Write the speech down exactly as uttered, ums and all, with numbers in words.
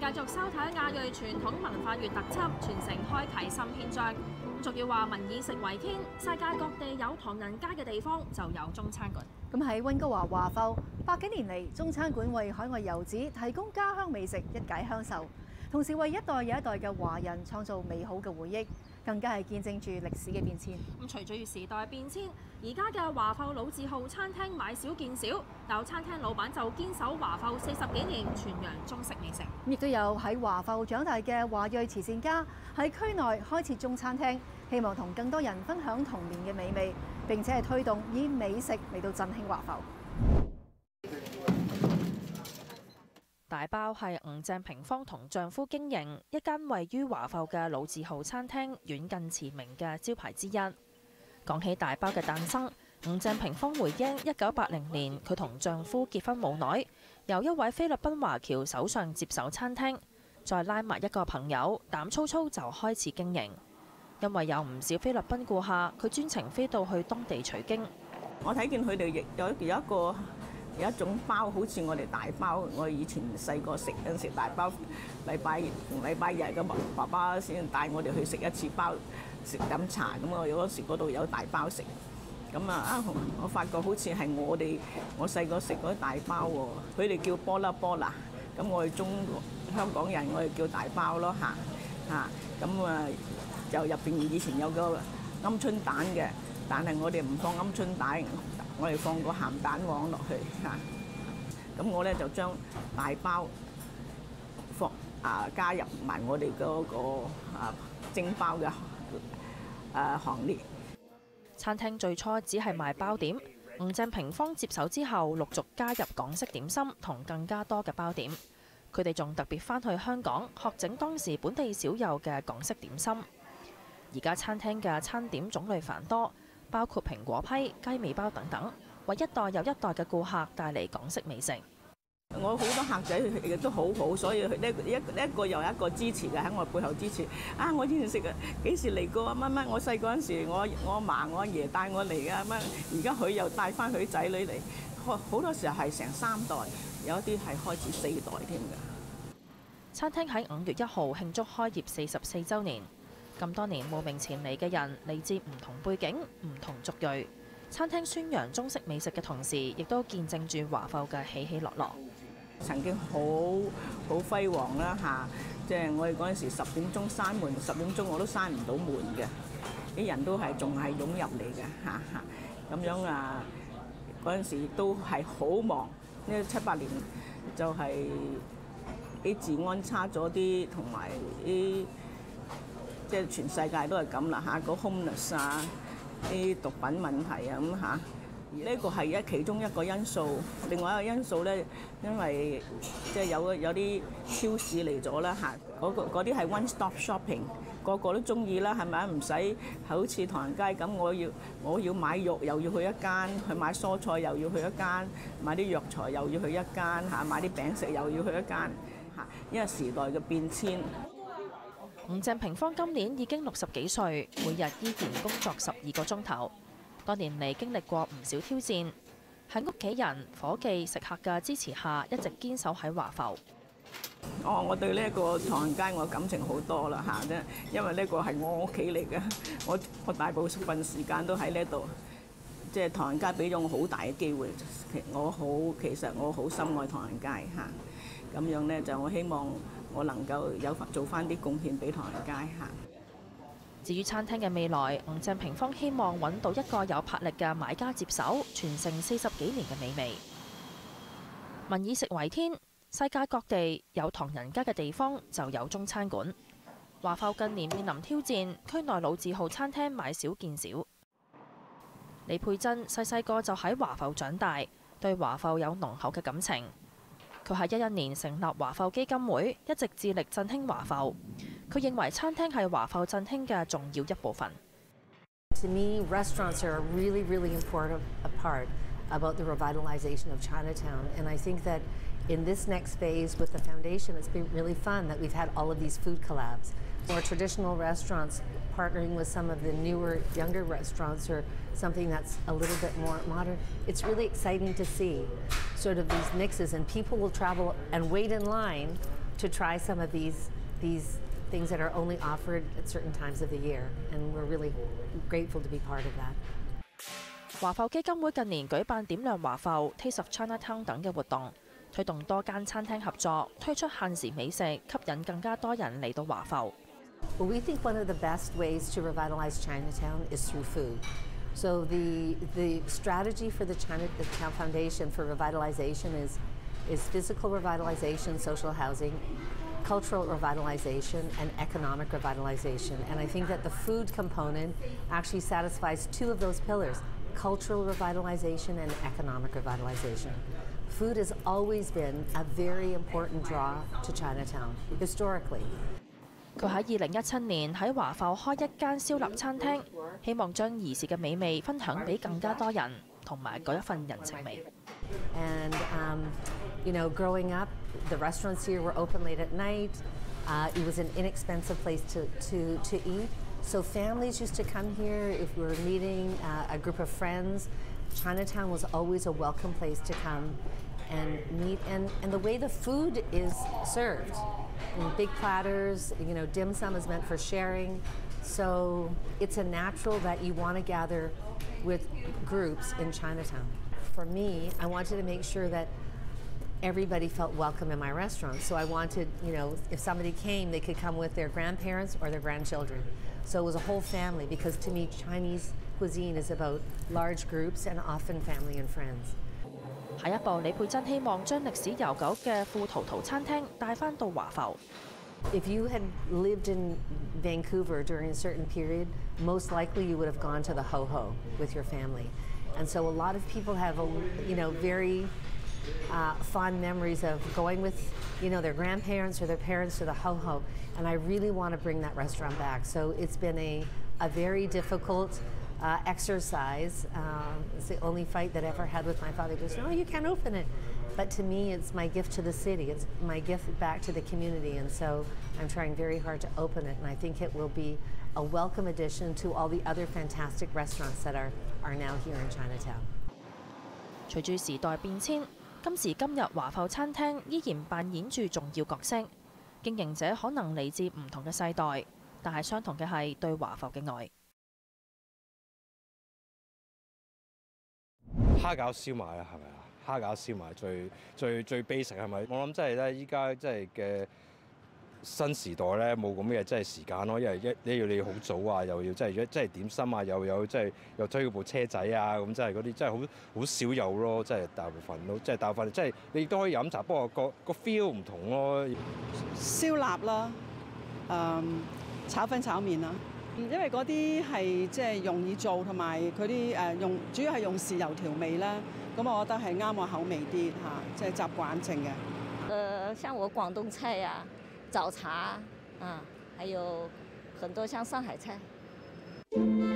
繼續收睇亞裔傳統文化月特輯，全城開啓新篇章。仲要話民以食為天，世界各地有唐人街嘅地方就有中餐館。 咁喺溫哥華華埠，百幾年嚟，中餐館為海外遊子提供家鄉美食，一解鄉愁，同時為一代又一代嘅華人創造美好嘅回憶，更加係見證住歷史嘅變遷。 咁隨住時代變遷，而家嘅華埠老字號餐廳買少見少，但有餐廳老闆就堅守華埠四十幾年，傳揚中式美食。 亦都有喺華埠長大嘅華裔慈善家喺區內開設中餐廳，希望同更多人分享童年嘅美味，並且係推動以美食嚟到振興華埠。 大包係吳鄭平芳同丈夫經營一間位於華埠嘅老字號餐廳，遠近馳名嘅招牌之一。講起大包嘅誕生，吳鄭平芳回憶一九八零年佢同丈夫結婚冇耐，由一位菲律賓華僑手上接手餐廳，再拉埋一個朋友，膽粗粗就開始經營。因為有唔少菲律賓顧客，佢專程飛到去當地取經。 我睇見佢哋亦有有一個有一種包，好似我哋大包。我以前細個食嗰陣時，大包禮拜同禮拜日嘅爸爸先帶我哋去食一次包，食飲茶咁啊。有嗰時嗰度有大包食，咁啊啊！我發覺好似係我哋我細個食嗰啲大包喎，佢哋叫波啦波啦，咁我哋中香港人我哋叫大包咯嚇嚇咁啊。就入邊以前有個鵪鶉蛋嘅，但係我哋唔放鵪鶉蛋，我哋放個鹹蛋黃落去嚇。咁我咧就將大包放啊加入埋我哋嗰個啊蒸包嘅誒行列。 餐廳最初只係賣包點，吳鄭平芳接手之後，陸續加入港式點心同更加多嘅包點。佢哋仲特別返去香港學整當時本地少有嘅港式點心。而家餐廳嘅餐點種類繁多，包括蘋果批、雞尾包等等，為一代又一代嘅顧客帶嚟港式美食。 我好多客仔亦都好好，所以呢一一個又一個支持嘅喺我背後支持。啊，我以前食嘅幾時嚟過啊？乜乜？我細個嗰陣時，我我阿嫲、我阿爺帶我嚟嘅乜？而家佢又帶翻佢仔女嚟，好多時候係成三代，有一啲係開始四代添㗎。 餐廳喺五月一號慶祝開業四十四週年。咁多年慕名前嚟嘅人嚟自唔同背景、唔同族裔，餐廳宣揚中式美食嘅同時，亦都見證住華埠嘅起起落落。 曾經好好輝煌啦嚇，即係我哋嗰陣時十點鐘閂門，十點鐘我都閂唔到門嘅，啲人都係仲係湧入嚟嘅嚇嚇，咁樣啊嗰陣時都係好忙，呢七八年就係啲治安差咗啲，同埋啲。即係全世界都係咁啦嚇，個 homeless 啊，啲毒品問題啊咁嚇，呢個係一其中一個因素。另外一個因素咧，因為即係有有啲超市嚟咗啦嚇，嗰個嗰啲係 one stop shopping， 個個都中意啦，係咪啊？唔使好似唐人街咁，我要我要買肉又要去一間，去買蔬菜又要去一間，買啲藥材又要去一間嚇，買啲餅食又要去一間嚇，因為時代嘅變遷。 吳鄭平芳今年已經六十幾歲，每日依然工作十二個鐘頭。多年嚟經歷過唔少挑戰，喺屋企人、伙計、食客嘅支持下，一直堅守喺華埠。 哦，我對呢一個唐人街我感情好多啦嚇啫，因為呢個係我屋企嚟嘅，我我大部分時間都喺呢度，即係唐人街俾咗我好大嘅機會。我好其實我好深愛唐人街嚇，咁樣呢，就我希望。我能夠有做翻啲貢獻俾唐人街嚇。 至於餐廳嘅未來，吳鄭平芳希望揾到一個有魄力嘅買家接手，傳承四十幾年嘅美味。民以食為天，世界各地有唐人街嘅地方就有中餐館。華埠近年面臨挑戰，區內老字號餐廳買少見少。李佩珍細細個就喺華埠長大，對華埠有濃厚嘅感情。佢喺一一年成立華埠基金會，一直致力振興華埠。佢認為餐廳係華埠振興嘅重要一部分。 To me, restaurants are a really, really important part about the revitalization of Chinatown. And I think that in this next phase with the foundation, it's been really fun that we've had all of these food collabs. More traditional restaurants partnering with some of the newer, younger restaurants or something that's a little bit more modern. It's really exciting to see sort of these mixes, and people will travel and wait in line to try some of these these things that are only offered at certain times of the year, and we're really grateful to be part of that. 華埠基金會近年舉辦點亮華埠、Taste of Chinatown 等嘅活動，推動多間餐廳合作，推出限時美食，吸引更加多人嚟到華埠。 Well, we think one of the best ways to revitalize Chinatown is through food. So the the strategy for the Chinatown Foundation for revitalization is is physical revitalization, social housing, cultural revitalization, and economic revitalization. And I think that the food component actually satisfies two of those pillars: cultural revitalization and economic revitalization. Food has always been a very important draw to Chinatown historically. 佢喺二零一七年喺華埠開一間燒臘餐廳，希望將兒時嘅美味分享俾更加多人，同埋嗰一份人情味。 And um, you know, growing up, the restaurants here were open late at night. Uh, it was an inexpensive place to, to, to eat. So families used to come here if we were meeting uh, a group of friends. Chinatown was always a welcome place to come and meet. And, and the way the food is served, in big platters, you know, dim sum is meant for sharing. So it's a natural that you want to gather with groups in Chinatown. For me, I wanted to make sure that everybody felt welcome in my restaurant. So I wanted, you know, if somebody came, they could come with their grandparents or their grandchildren. So it was a whole family, because to me, Chinese cuisine is about large groups and often family and friends. 下一步，李佩珍希望將歷史悠久嘅富圖圖餐廳帶翻到華埠。 If you had lived in Vancouver during a certain period, most likely you would have gone to the Ho Ho with your family. And so a lot of people have, a, you know, very uh, fond memories of going with, you know, their grandparents or their parents to the Ho Ho. And I really want to bring that restaurant back. So it's been a, a very difficult uh, exercise. Um, it's the only fight that I ever had with my father. He goes, no, you can't open it. But to me, it's my gift to the city. It's my gift back to the community. And so I'm trying very hard to open it. And I think it will be a welcome addition to all the other fantastic restaurants that are, are now here in Chinatown. 隨住時代變遷，今時今日華埠餐廳依然扮演住重要角色。經營者可能嚟自唔同嘅世代，但係相同嘅係對華埠嘅愛。 蝦餃燒賣啦，係咪啊？蝦餃燒賣最最最 basic 係咪？我諗真係咧，依家即係嘅新時代咧，冇咁嘅即係時間咯，因為一你要你好早啊，又要即係即係點心啊，又有即係又推部車仔啊，咁即係嗰啲真係好好少有咯，即係大部分都即係大部分即係你都可以飲茶，不過個個 feel 唔同咯。 燒臘啦，誒、炒粉炒麵啦。因為嗰啲係即係容易做，同埋佢啲誒用主要係用豉油調味啦，咁我覺得係啱我口味啲嚇，即係習慣性嘅。 呃，像我廣東菜呀、早茶啊，還有很多像上海菜。